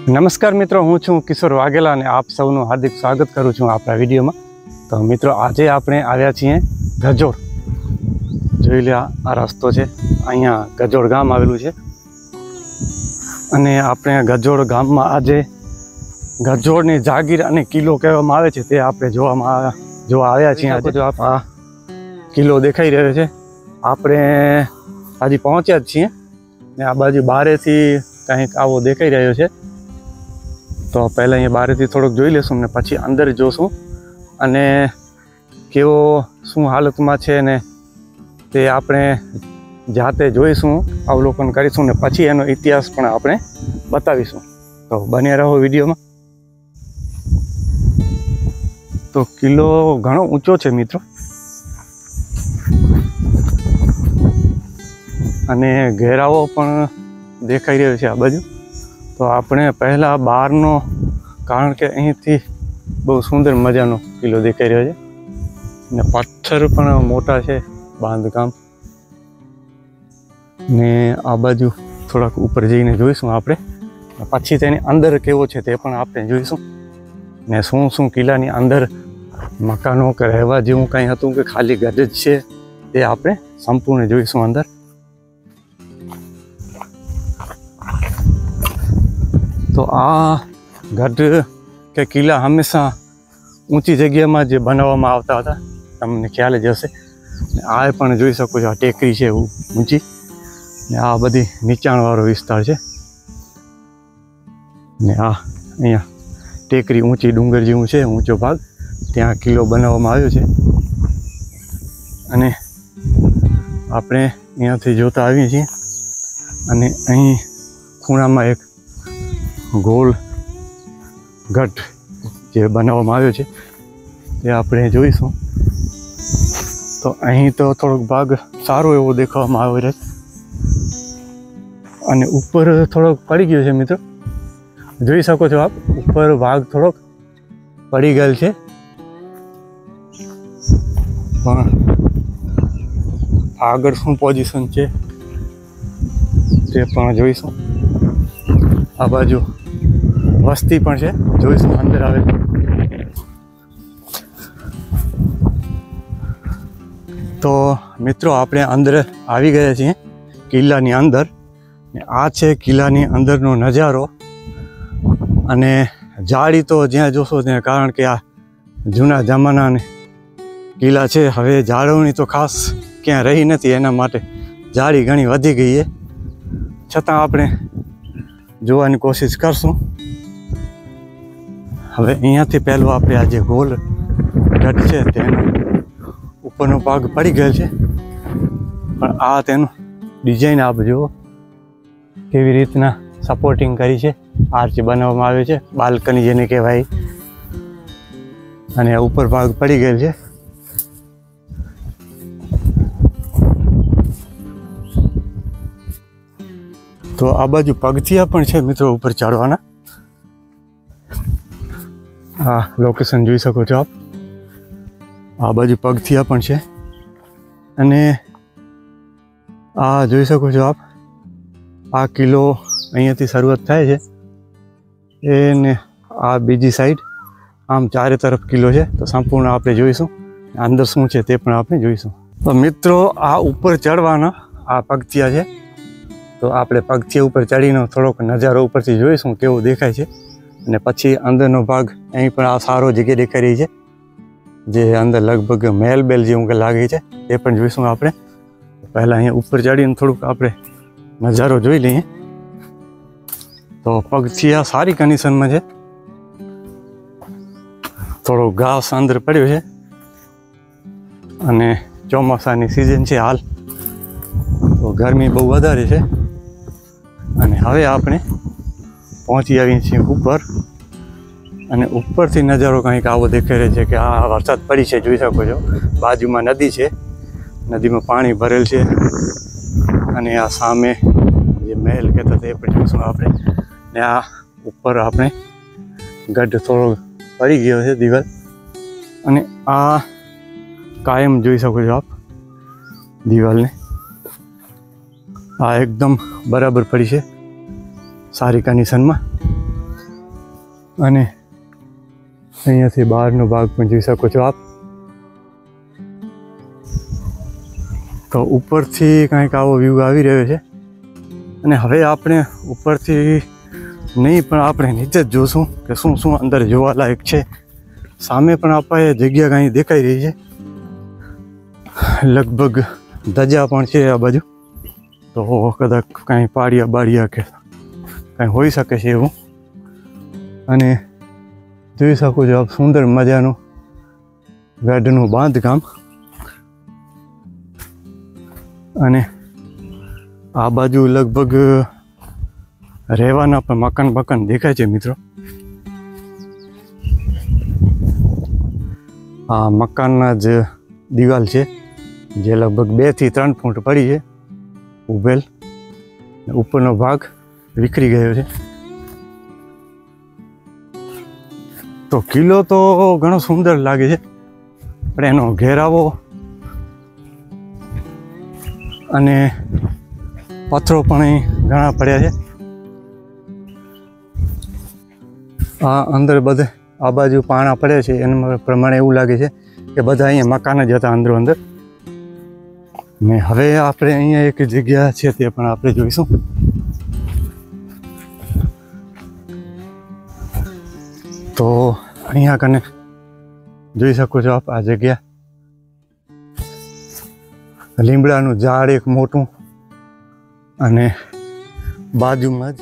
નમસ્કાર મિત્રો, હું છું કિશોર વાઘેલા અને આપ સૌનું હાર્દિક સ્વાગત કરું છું આપણા વિડીયોમાં। તો મિત્રો, આજે આપણે આવ્યા છીએ ગજોડ। જોઈ લે, આ રસ્તો છે, અહીંયા ગજોડ ગામ આવેલું છે અને આપણે ગજોડ ગામમાં આજે ગજોડની જાગીર અને કિલ્લો કહેવામાં આવે છે તે આપણે જોવા આવ્યા છીએ। આજે જો આ કિલ્લો દેખાઈ રહ્યો છે, આપણે હજી પહોંચ્યા જ છીએ ને આ બાજુ બારેથી કંઈક આવો દેખાઈ રહ્યો છે। તો પહેલાં અહીંયા બહારથી થોડુંક જોઈ લેશું ને પછી અંદર જોશું અને કેવો શું હાલતમાં છે ને તે આપણે જાતે જોઈશું, અવલોકન કરીશું ને પછી એનો ઇતિહાસ પણ આપણે બતાવીશું। તો બન્યા રહો વિડીયોમાં। તો કિલ્લો ઘણો ઊંચો છે મિત્રો અને ઘેરાવો પણ દેખાઈ રહ્યો છે આ બાજુ। તો આપણે પહેલાં બહારનો, કારણ કે અહીંથી બહુ સુંદર મજાનો કિલ્લો દેખાઈ રહ્યો છે ને પથ્થર પણ મોટા છે, બાંધકામ ને આ બાજુ થોડાક ઉપર જઈને જોઈશું આપણે, પછી તેની અંદર કેવો છે તે પણ આપણે જોઈશું ને શું શું કિલ્લાની અંદર મકાનો કે રહેવા જેવું કંઈ હતું કે ખાલી ગઢ જ છે તે આપણે સંપૂર્ણ જોઈશું અંદર। તો આ ગઢ કે કિલ્લા હંમેશા ઊંચી જગ્યામાં જે બનાવવામાં આવતા હતા, તમને ખ્યાલ જ હશે। આ પણ જોઈ શકો છો, આ ટેકરી છે ઊંચી ને આ બધી નીચાણવાળો વિસ્તાર છે ને આ અહીંયા ટેકરી ઊંચી ડુંગર જેવું છે, ઊંચો ભાગ, ત્યાં કિલ્લો બનાવવામાં આવ્યો છે અને આપણે અહીંયાથી જોતા આવીએ છીએ અને અહીં ખૂણામાં એક ગોળ ગઢ જે બનાવવામાં આવ્યો છે તે આપણે જોઈશું। તો અહીં તો થોડોક ભાગ સારો એવો દેખાવામાં આવ્યો છે અને ઉપર થોડોક પડી ગયો છે મિત્રો, જોઈ શકો છો આપ, ઉપર ભાગ થોડોક પડી ગયેલ છે પણ આગળ શું પોઝિશન છે તે પણ જોઈશું। આ બાજુ વસ્તી પણ છે, જોઈશું અંદર આવે। તો મિત્રો, આપણે અંદર આવી ગયા છીએ કિલ્લાની અંદર ને આ છે કિલ્લાની અંદરનો નજારો અને જાળી તો જ્યાં જોશો ત્યાં, કારણ કે આ જૂના જમાનાની કિલ્લા છે, હવે જાળવણી તો ખાસ ક્યાં રહી નથી, એના માટે જાળી ઘણી વધી ગઈ છે, છતાં આપણે જોવાની કોશિશ કરશું। હવે અહીંયાથી પહેલો આપણે આ જે ગોલ ગઢ છે તેનો ઉપરનો ભાગ પડી ગયેલ છે પણ આ તેનું ડિઝાઇન આપ જુઓ કેવી રીતના સપોર્ટિંગ કરી છે, આર્ચ બનાવવામાં આવ્યો છે, બાલ્કની જેને કહેવાય, અને ઉપર ભાગ પડી ગયેલ છે। તો આ બાજુ પગથિયા પણ છે મિત્રો ઉપર ચડવાના, આ લોકેશન જોઈ શકો છો આપ, આ બાજુ પગથિયા પણ છે અને આ જોઈ શકો છો આપ, આ કિલ્લો અહીંયાથી શરૂઆત થાય છે એને આ બીજી સાઈડ આમ ચારે તરફ કિલ્લો છે। તો સંપૂર્ણ આપણે જોઈશું, અંદર શું છે તે પણ આપણે જોઈશું। તો મિત્રો, આ ઉપર ચડવાના આ પગથિયા છે, તો આપણે પગથિયા ઉપર ચડીને થોડોક નજારો ઉપરથી જોઈશું કેવો દેખાય છે અને પછી અંદરનો ભાગ અહીં પણ આ સારો જગ્યા દેખાઈ રહી છે, જે અંદર લગભગ મહેલ બેલ જેવું કે લાગે છે તે પણ જોઈશું આપણે। પહેલાં અહીંયા ઉપર ચડીને થોડુંક આપણે નજારો જોઈ લઈએ। તો પગથિયા સારી કન્ડિશનમાં છે, થોડો ઘાસ અંદર પડ્યો છે અને ચોમાસાની સિઝન છે હાલ, તો ગરમી બહુ વધારે છે અને હવે આપણે પહોંચી આવીએ છીએ ઉપર અને ઉપરથી નજારો કંઈક આવો દેખાઈ રહ્યો છે કે આ વરસાદ પડી છે, જોઈ શકો છો, બાજુમાં નદી છે, નદીમાં પાણી ભરેલ છે અને આ સામે જે મહેલ કહેતા તે પણ જોઈશું આપણે ને આ ઉપર આપણે ગઢ થોડો પડી ગયો છે દિવાલ અને આ કાયમ જોઈ શકો છો આપ દિવાલને, આ એકદમ બરાબર પડી છે, સારી કન્ડિશનમાં। અને અહીંયાથી બહારનો ભાગ પણ જોઈ શકો છો આપ. તો ઉપરથી કંઈક આવો વ્યૂ આવી રહ્યો છે. અને હવે આપણે ઉપરથી નહીં પણ આપણે નીચે જ જોશું કે શું શું અંદર જોવાલાયક છે. સામે પણ આપણે જગ્યા કાંઈ દેખાઈ રહી છે, લગભગ ધજા પણ છે આ બાજુ. તો કદાચ કાંઈ પાડિયા બાડિયા કે કાંઈ હોઈ શકે છે એવું. અને જોઈ શકો છો આપ સુંદર મજાનું ગાર્ડનનું બાંધકામ. અને આ બાજુ લગભગ રહેવાના પણ મકાન દેખાય છે મિત્રો. આ મકાનના જ દિવાલ છે જે લગભગ 2 થી 3 ફૂટ પડી છે ઉભેલ. ઉપરનો ભાગ વિખરી ગયો છે. તો કિલ્લો તો ઘણો સુંદર લાગે છે, પણ એનો ઘેરાવો અને પથ્થરો પણ અહીં ઘણા પડ્યા છે. આ અંદર બધે આ બાજુ પાણા પડ્યા છે એના પ્રમાણે એવું લાગે છે કે બધા અહીંયા મકાન જ હતા અંદરો અંદર. ને હવે આપણે અહીંયા એક જગ્યા છે તે પણ આપણે જોઈશું. તો અહીંયા કને જોઈ શકો છો આપ આ જગ્યા. લીમડાનું ઝાડ એક મોટું અને બાજુમાં જ.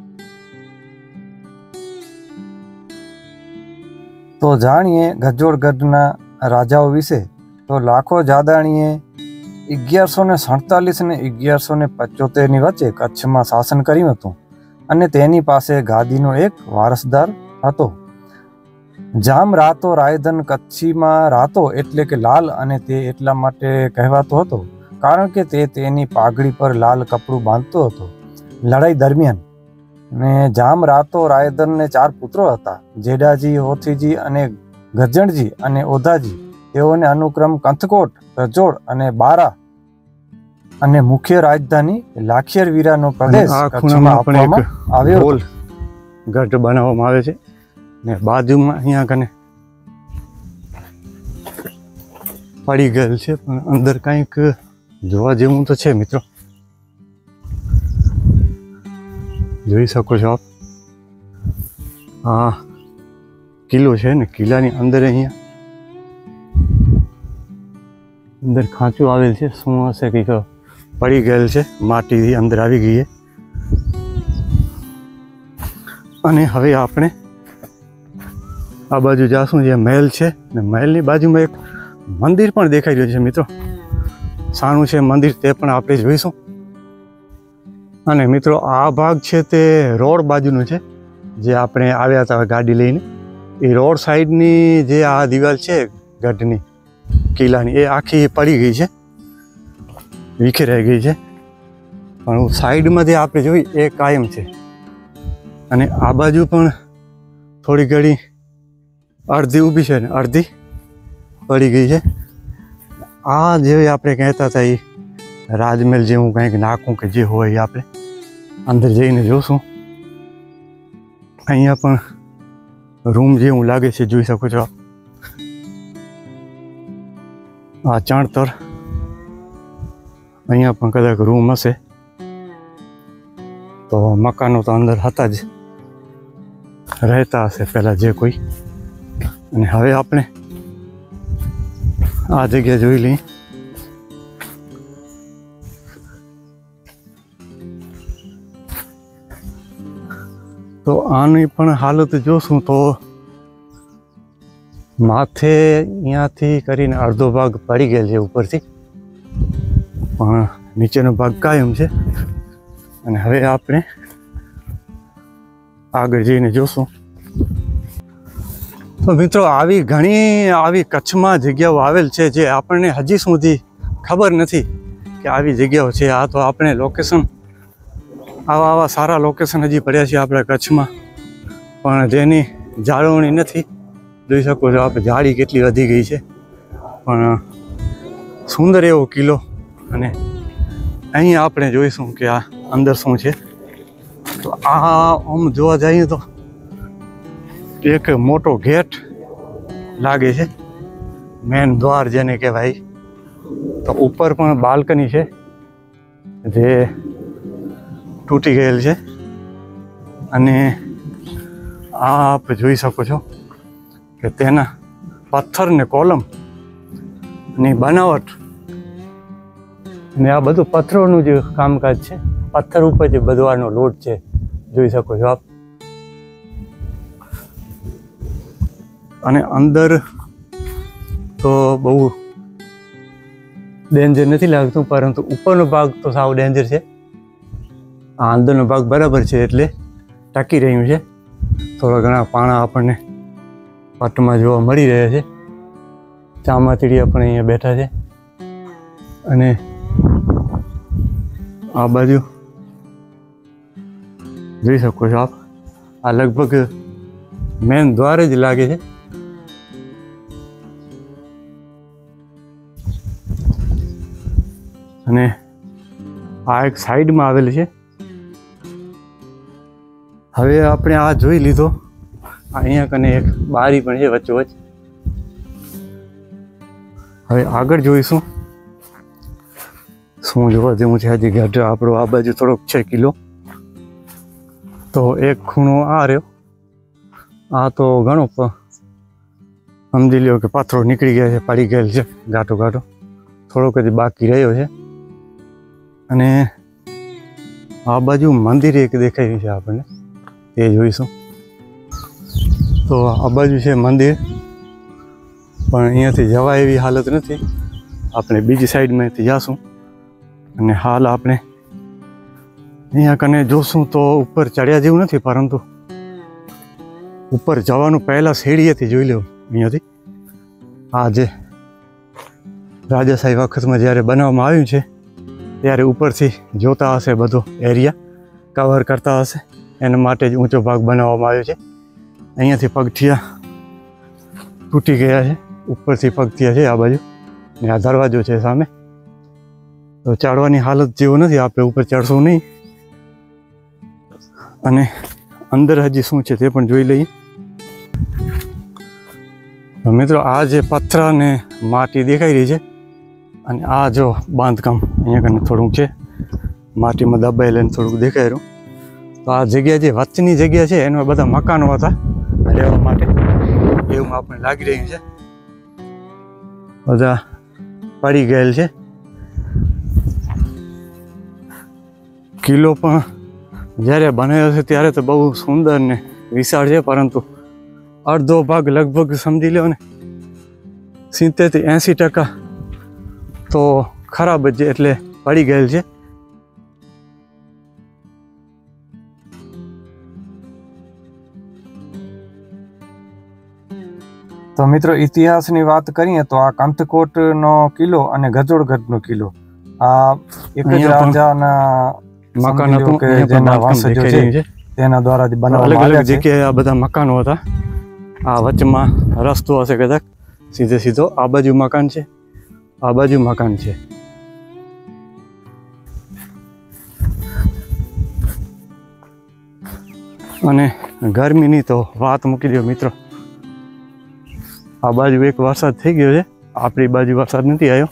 તો જાણીએ ગજોડગઢના રાજાઓ વિશે. તો લાખો જાદાણીએ 1147 ને 1175ની વચ્ચે કચ્છમાં શાસન કર્યું હતું અને તેની પાસે ગાદીનો એક વારસદાર હતો. જામ રાતો રાયધન કચ્છીમાં રાતો એટલે કે લાલ, અને તે એટલા માટે કહેવાતો હતો કારણ કે તે તેની પાઘડી પર લાલ કપડું બાંધતો હતો લડાઈ દરમિયાન. ને જામ રાતો રાયધનને 4 પુત્રો હતા, જેડાજી, હોથીજી અને ગરજણજી અને ઓધાજી. તેઓને અનુક્રમ કંથકોટ, ગજોડ અને બારા અને મુખ્ય રાજધાની લાખિયરવીરાનો પ્રદેશ કચ્છમાં આપવામાં આવ્યો. ગોલ ગઢ બનાવવામાં આવે છે ને બાજુમાં અહીંયા કને પડી ગયેલ છે, પણ અંદર કંઈક જોવા જેવું તો છે મિત્રો. જોઈ શકો છો આપ આ કિલ્લો છે ને કિલ્લાની અંદર અહીંયા અંદર ખાંચું આવેલ છે. શું હશે કંઈક પડી ગયેલ છે, માટી અંદર આવી ગઈ છે. અને હવે આપણે આ બાજુ જાશું જે મહેલ છે ને મહેલની બાજુમાં એક મંદિર પણ દેખાઈ રહ્યું છે મિત્રો. સાનું છે મંદિર, તે પણ આપણે જોઈશું. અને મિત્રો આ ભાગ છે તે રોડ બાજુનો છે જે આપણે આવ્યા હતા ગાડી લઈને. એ રોડ સાઈડની જે આ દિવાલ છે ગઢની કિલ્લાની એ આખી પડી ગઈ છે, વિખેરાઈ ગઈ છે. પણ સાઈડમાં જે આપણે જોઈ એ કાયમ છે. અને આ બાજુ પણ થોડી ઘણી અડધી ઊભી છે ને અડધી પડી ગઈ છે. આ જે આપણે કહેતા હતા એ રાજમહેલ જેવું કંઈક નાખું કે જે હોય એ આપણે અંદર જઈને જોશું. અહીંયા પણ રૂમ જેવું લાગે છે, જોઈ શકો છો. આ ચણતર અહીંયા પણ કદાચ રૂમ હશે. તો મકાનો તો અંદર હતા જ, રહેતા હશે પહેલાં જે કોઈ. અને હવે આપણે આ જગ્યા જોઈ લઈએ. તો આની પણ હાલત જોશું તો માથે અહીંયાથી કરીને અડધો ભાગ પડી ગયેલ છે ઉપરથી, પણ નીચેનો ભાગ કાયમ છે. અને હવે આપણે આગળ જઈને જોશું. તો મિત્રો આવી ઘણી આવી કચ્છમાં જગ્યાઓ આવેલ છે જે આપણને હજી સુધી ખબર નથી કે આવી જગ્યાઓ છે. આ તો આપણે લોકેશન આવા સારા લોકેશન હજી પડ્યા છે આપણા કચ્છમાં, પણ જેની જાળવણી નથી. જોઈ શકો છો આપણે જાળી કેટલી વધી ગઈ છે. પણ સુંદર એવો કિલ્લો. અને અહીં આપણે જોઈશું કે આ અંદર શું છે. તો આ આમ જોવા જઈએ તો એક મોટો ગેટ લાગે છે, મેન દ્વાર જેને કહેવાય. તો ઉપર પણ બાલ્કની છે જે તૂટી ગયેલ છે. અને આ આપ જોઈ શકો છો કે તેના પથ્થર ને કોલમની બનાવટ, ને આ બધું પથ્થરોનું જે કામકાજ છે, પથ્થર ઉપર જે બધો આનો લોડ છે જોઈ શકો છો આપ. અને અંદર તો બહુ ડેન્જર નથી લાગતું, પરંતુ ઉપરનો ભાગ તો સાવ ડેન્જર છે. આ અંદરનો ભાગ બરાબર છે એટલે ટકી રહ્યું છે. થોડા ઘણા પાણા આપણને પટમાં જોવા મળી રહ્યા છે. ચામાચીડિયા પણ અહીંયા બેઠા છે. અને આ બાજુ જોઈ શકો છો આપ, આ લગભગ મેન દ્વાર જ લાગે છે. અને આ એક સાઈડમાં આવેલું છે. હવે આપણે આ જોઈ લીધો. અહીંયા કને એક બારી પણ છે વચ્ચોવચ્ચ. હવે આગળ જોઈશું શું જોવા જેવું છે. હજી ગઢ આપણો આ બાજુ થોડોક છે કિલ્લો. તો એક ખૂણો આ રહ્યો. આ તો ઘણો સમજી લ્યો કે પથ્થરો નીકળી ગયા છે, પડી ગયેલ છે ઘાટો ઘાટો. થોડોક જ બાકી રહ્યો છે. અને આ બાજુ મંદિર એક દેખાય છે આપણને, તે જોઈશું. તો આ બાજુ છે મંદિર, પણ અહીંયાથી જવાય એવી હાલત નથી. આપણે બીજી સાઈડમાંથી જઈશું. અને હાલ આપણે અહીંયા કને જોશું તો ઉપર ચડ્યા જેવું નથી, પરંતુ ઉપર જવાનું પહેલાં સીડીએથી જોઈ લેવું. અહીંયાથી આ જે રાજાશાહી વખતમાં જ્યારે બનાવવામાં આવ્યું છે ત્યારે ઉપરથી જોતા હશે, બધો એરિયા કવર કરતા હશે. એના માટે જ ઊંચો ભાગ બનાવવામાં આવ્યો છે. અહીંયાથી પગથિયા તૂટી ગયા છે, ઉપરથી પગથિયા છે આ બાજુ, ને આ દરવાજો છે સામે. તો ચડવાની હાલત જેવું નથી, આપણે ઉપર ચડશું નહીં. અને અંદર હજી શું છે તે પણ જોઈ લઈએ. તો મિત્રો, આ જે પથ્થર અને માટી દેખાઈ રહી છે, અને આ જો બાંધકામ અહીંયા કને થોડુંક છે, માટીમાં દબાયેલું થોડુંક દેખાઈ રહ્યું. તો આ જગ્યા જે વચ્ચેની જગ્યા છે એમાં બધા મકાનો હતા રહેવા માટે, એવું આપણે લાગી રહ્યું છે. બધા પડી ગયેલ છે. કિલ્લો પણ જ્યારે બનાવ્યો છે ત્યારે તો બહુ સુંદર ને વિશાળ છે, પરંતુ અડધો ભાગ લગભગ સમજી લો ને 70 થી 80% તો ખરાબ જ છે, એટલે પડી ગયેલ છે. તો મિત્રો, ઇતિહાસની વાત કરીએ તો આ કંથકોટનો કિલ્લો અને ગજોડગઢનો કિલ્લો આ એક જ રાજાના મકાન હતું કે જેના વંશજો છે તેના દ્વારા બનાવવામાં આવ્યા છે. જગ્યાએ આ બધા મકાનો હતા. આ વચમાં રસ્તો હશે કદાચ સીધે સીધો. આ બાજુ મકાન છે, આ બાજુ મકાન છે. અને ગરમીની તો વાત મૂકી દો મિત્રો. આ બાજુ એક વરસાદ થઈ ગયો છે, આપણી બાજુ વરસાદ નથી આવ્યો.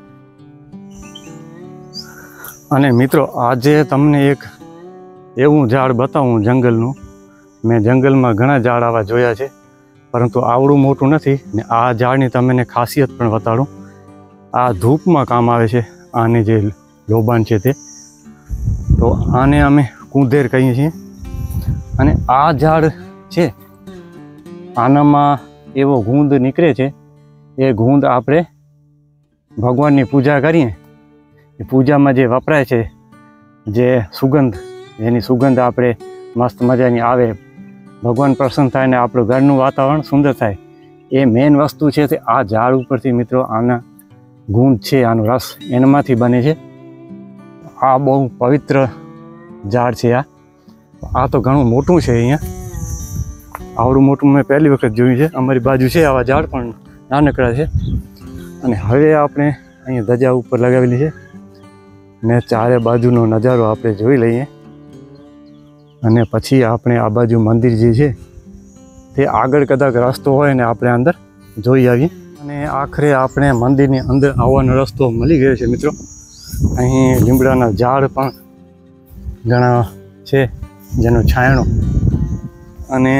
અને મિત્રો, આજે તમને એક એવું ઝાડ બતાવું જંગલનું. મેં જંગલમાં ઘણા ઝાડ આવા જોયા છે, પરંતુ આવડું મોટું નથી. ને આ ઝાડની તમને ખાસિયત પણ બતાડું. આ ધૂપમાં કામ આવે છે. આની જે લોબાન છે તે, તો આને અમે કુંધેર કહીએ છીએ. અને આ ઝાડ છે, આનામાં એવો ગુંદ નીકળે છે. એ ગુંદ આપણે ભગવાનની પૂજા કરીએ, એ પૂજામાં જે વપરાય છે, જે સુગંધ, એની સુગંધ આપણે મસ્ત મજાની આવે, ભગવાન પ્રસન્ન થાય ને આપણું ઘરનું વાતાવરણ સુંદર થાય. એ મેઇન વસ્તુ છે તે આ ઝાડ ઉપરથી મિત્રો આના ગુંદ છે, આનો રસ એનામાંથી બને છે. આ બહુ પવિત્ર ઝાડ છે. આ તો ઘણું મોટું છે. અહીંયા આવડું મોટું મેં પહેલી વખત જોયું છે. અમારી બાજુ છે આવા ઝાડ, પણ નાનકડા છે. અને હવે આપણે અહીંયા ધજા ઉપર લગાવેલી છે, ને ચારે બાજુનો નજારો આપણે જોઈ લઈએ. અને પછી આપણે આ બાજુ મંદિર જે છે તે તે આગળ કદાચ રસ્તો હોય ને આપણે અંદર જોઈ આવીએ. અને આખરે આપણે મંદિરની અંદર આવવાનો રસ્તો મળી ગયો છે મિત્રો. અહીં લીમડાના ઝાડ પણ ઘણા છે જેનો છાંયડો, અને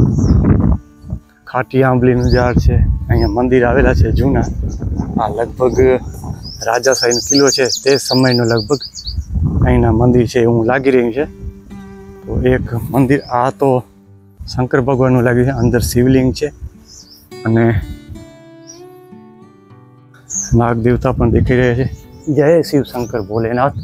ખાટી આંબલીનું ઝાડ છે. અહીંયા મંદિર આવેલા છે જૂના. આ લગભગ રાજાશાહીનો કિલ્લો છે તે સમયનો લગભગ અહીંના મંદિર છે એવું લાગી રહ્યું છે. તો એક મંદિર આ તો શંકર ભગવાનનું લાગ્યું છે. અંદર શિવલિંગ છે અને નાગ દેવતા પણ દેખાઈ રહ્યા છે. જય શિવ શંકર ભોલેનાથ.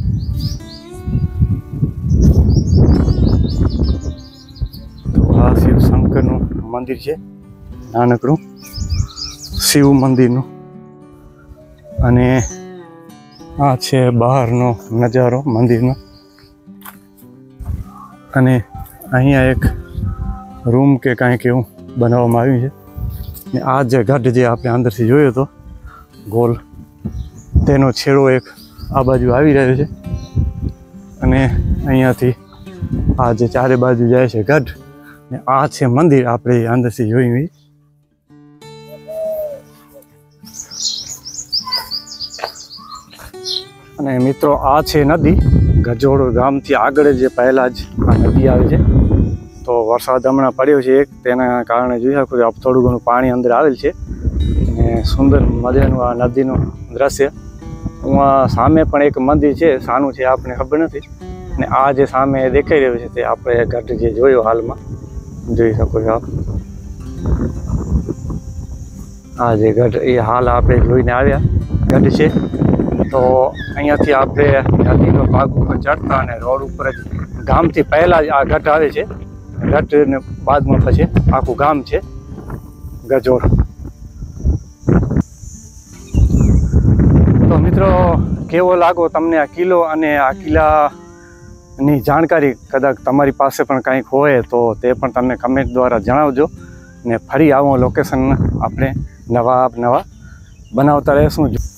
તો આ શિવ શંકરનું મંદિર છે, નાનકડું શિવ મંદિરનું. અને આ છે બહારનો નજારો મંદિરનો. અને અહીંયા એક રૂમ કે કાંઈક એવું બનાવવામાં આવ્યું છે. ને આ જે ગઢ જે આપણે અંદરથી જોયો હતો ગોલ, તેનો છેડો એક આ બાજુ આવી રહ્યો છે. અને અહીંયાથી આ જે ચારે બાજુ જાય છે ગઢ, ને આ છે મંદિર આપણે અંદરથી જોયું. અને મિત્રો આ છે નદી. ગજોડ ગામથી આગળ જે પહેલાં જ આ નદી આવે છે. તો વરસાદ હમણાં પડ્યો છે એક, તેના કારણે જોઈ શકો છો થોડું ઘણું પાણી અંદર આવેલ છે. અને સુંદર મજાનું આ નદીનું દ્રશ્ય. સામે પણ એક મંદિર છે, સાનું છે આપણને ખબર નથી. અને આ જે સામે દેખાઈ રહ્યું છે તે આપણે ગઢ જે જોયો હાલમાં જોઈ શકો છો આપ. આ જે ગઢ એ હાલ આપણે જોઈને આવ્યા ગઢ છે. તો અહીંયાથી આપણે નદીનો ભાગ ઉપર ચડતા અને રોડ ઉપર જ ગામથી પહેલાં જ આ ગઢ આવે છે. ગઢને બાદમાં પછી આખું ગામ છે ગજોડ. તો મિત્રો કેવો લાગો તમને આ કિલ્લો, અને આ કિલ્લાની જાણકારી કદાચ તમારી પાસે પણ કંઈક હોય તો તે પણ તમને કમેન્ટ દ્વારા જણાવજો. ને ફરી આવો લોકેશન આપણે નવા બનાવતા રહેશું.